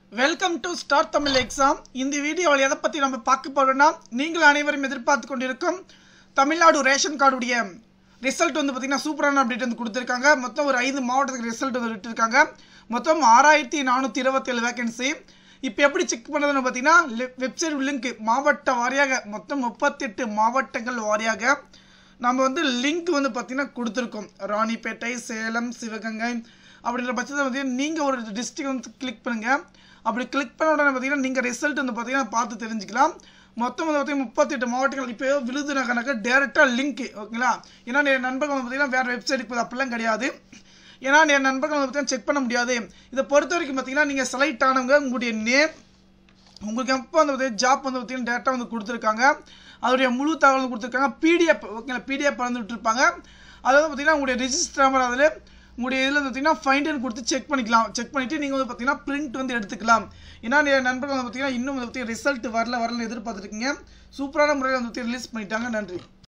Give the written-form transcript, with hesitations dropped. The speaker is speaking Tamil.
Welcome to star Tamil exam. இந்த வீடியோவில் எதை பற்றி நம்ம பார்க்க போகிறோம்னா, நீங்கள் அனைவரும் எதிர்பார்த்து கொண்டிருக்கும் தமிழ்நாடு ரேஷன் கார்டுடைய ரிசல்ட் வந்து பார்த்திங்கன்னா சூப்பரான அப்டேட் வந்து கொடுத்துருக்காங்க. மொத்தம் ஒரு 5 மாவட்டத்துக்கு ரிசல்ட் வந்து விட்டுருக்காங்க. மொத்தம் 6427 வேகன்சி. இப்போ எப்படி செக் பண்ணுறதுன்னு பார்த்தீங்கன்னா, வெப்சைட் லிங்க் மாவட்ட வாரியாக மொத்தம் 38 மாவட்டங்கள் வாரியாக நம்ம வந்து லிங்க் வந்து பார்த்திங்கன்னா கொடுத்துருக்கோம். ராணிப்பேட்டை, சேலம், சிவகங்கை அப்படின்ற பட்சத்தில் பார்த்தீங்கன்னா நீங்கள் ஒரு டிஸ்ட்ரிக்ட் வந்து கிளிக் பண்ணுங்கள். அப்படி கிளிக் பண்ண உடனே பார்த்தீங்கன்னா நீங்கள் ரிசல்ட் வந்து பார்த்தீங்கன்னா பார்த்து தெரிஞ்சுக்கலாம். மொத்தம் வந்து பார்த்தீங்கன்னா 38 மாவட்டங்கள் இப்போ விழுதுனாக்கா டேரெக்டாக லிங்க், ஓகேங்களா? ஏன்னா என் நண்பர்கள் வந்து பார்த்தீங்கன்னா வேறு வெப்சைட்டுக்கு போது அப்படிலாம் கிடையாது. ஏன்னா என் நண்பர்கள் வந்து பார்த்தீங்கன்னா செக் பண்ண முடியாது. இதை பொறுத்த வரைக்கும் பார்த்தீங்கன்னா நீங்கள் செலக்ட் ஆனவங்க உங்களுடைய நேம், உங்களுக்கு எப்போ வந்து பார்த்தீங்கன்னா ஜாப் வந்து பார்த்தீங்கன்னா டேரெக்டாக வந்து கொடுத்துருக்காங்க, அதோடைய முழு தகவல் வந்து கொடுத்துருக்காங்க. பிடிஎஃப், ஓகேங்களா? பிடிஎஃப் வந்து விட்டுருப்பாங்க. அதாவது பார்த்தீங்கன்னா உங்களுடைய ரிஜிஸ்டர் நம்பர் அதில் உங்களுடைய இதில் பார்த்தீங்கன்னா ஃபைண்ட் கொடுத்து செக் பண்ணிக்கலாம். செக் பண்ணிவிட்டு நீங்கள் வந்து பார்த்தீங்கன்னா பிரிண்ட் வந்து எடுத்துக்கலாம். ஏன்னா என் நண்பர்கள் வந்து பார்த்தீங்கன்னா இன்னும் வந்து பார்த்தீங்கன்னா ரிசல்ட் வரலன்னு எதிர்பார்த்துருக்கீங்க. சூப்பரான முறையில் வந்து ரிலீஸ் பண்ணிட்டாங்க. நன்றி.